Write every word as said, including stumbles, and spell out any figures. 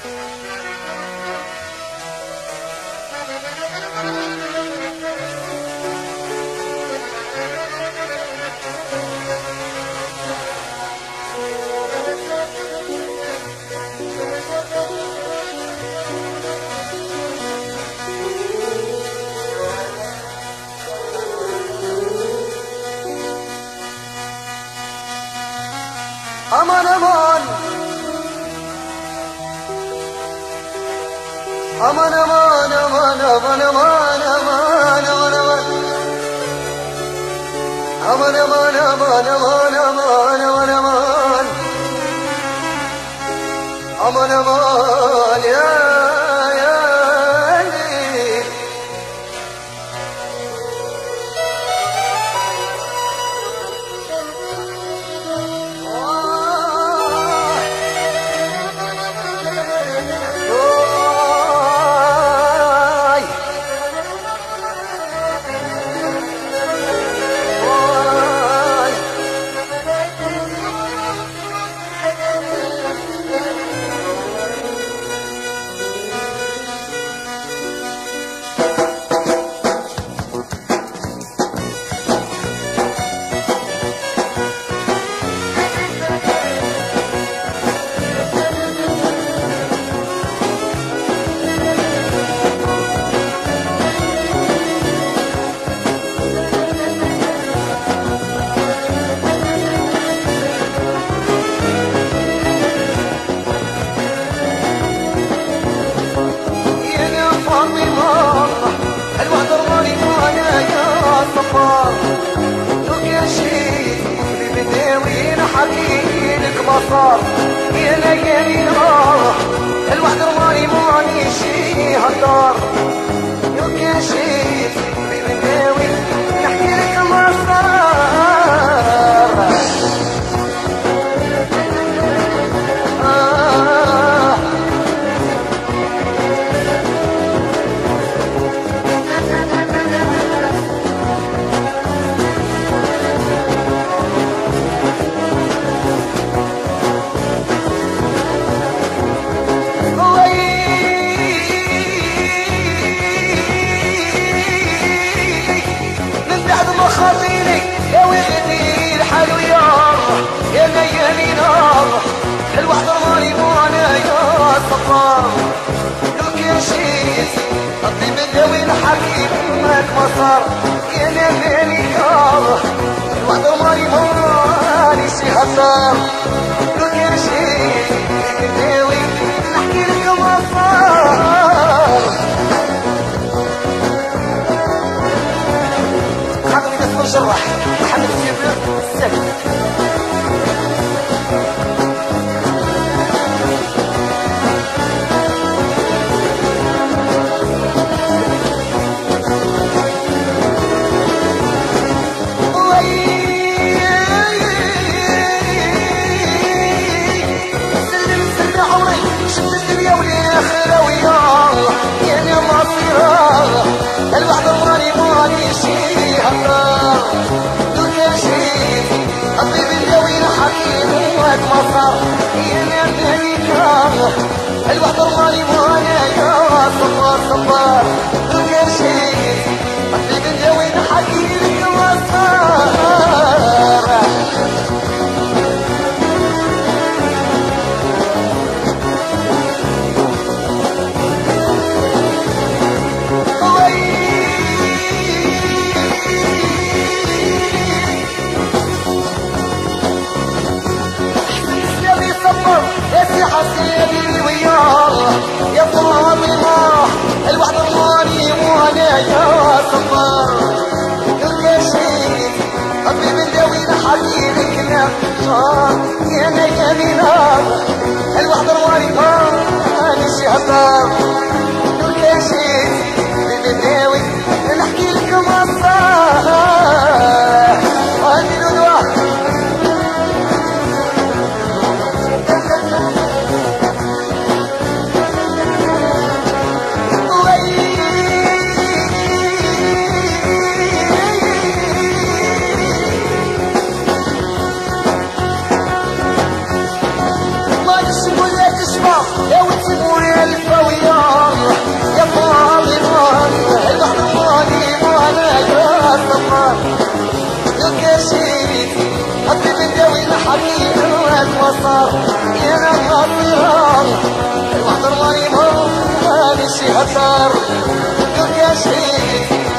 أمان أمان أمان أمان أمان أمان أمان أمان أمان أمان أمان أمان أمان أمان أمان أمان أمان أمان يا صار يا ليالي نار الوحد رماني ماني شي هالدار يوك يا شي في بداوي نحكي لك ما صار آه الوحدة رماني وانا يا صفار لوك يا شيت قضي بداوي الحكيم ماك مصار يا ليالي يا الوحدة رماني واني شي هزار لوك يا شيت بداوي نحكي لك مصار خاطري بس نجرح محمد السيبر السلم الوحدة ماني ماني شي هالدار دوك يا شي الطيب الجوي الحكيم وهاك مصار يا ليالي كار الوحدة ماني ماني يا صبار صبار دوك يا شي الطيب الجوي الحكيم مصار حسيبي وياه يا طلاب الله الوحدة ماني وانا يا صبار دوك يا شيخ حبيبي الجوي نحكي لك نفسار يا ليالي نار الوحدة ماني وانا شي هزار دوك يا شيخ حبيبي الجوي نحكي لك مصار وهدي الودوع يا وتسيبوا شيت حبيبي نداوي الحنين والوصار يا نهار الوحدة الغريبة ماشي هزار قلت يا شيت